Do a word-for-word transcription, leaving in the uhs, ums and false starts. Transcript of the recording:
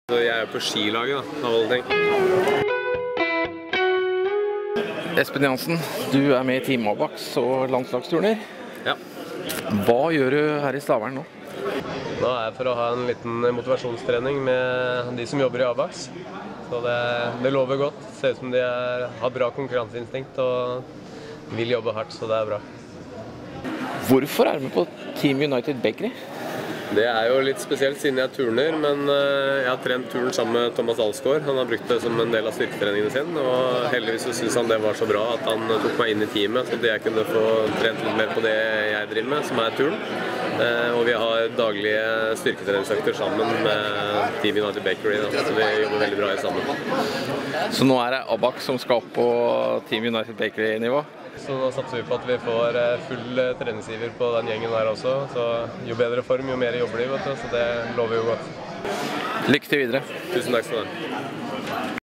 Jeg er på skilaget, da, av alle ting. Espen Jansen, du er med i Team Abax og landslagsturner. Ja. Hva gjør du her i Stavern nå? Nå er jeg for å ha en liten motivasjonstrening med de som jobber i Abax. Så det, det lover godt. Det ser ut som de er, har bra konkurranseinstinkt og vil jobbe hardt, så det er bra. Hvorfor er du med på Team United Bakery? Det er jo litt spesielt siden jeg turner, men jeg har trent turen sammen med Thomas Alsgaard. Han har brukt det som en del av styrketreningene sine, og heldigvis så synes han det var så bra at han tok meg inn i teamet, så jeg kunne få trent litt mer på det jeg driver med, som er turen. Og vi har daglige styrketreningsøkter sammen med Team United Bakery, da, så vi jobber veldig bra sammen. Så nå er det Abax som skal opp på Team United Bakery-nivå? Så nå satser vi på at vi får full treningsgiver på den gjengen der også, så jo bedre form, jo mer jobber de, vet du, så det lover jo godt. Lykke til videre. Tusen takk skal du ha.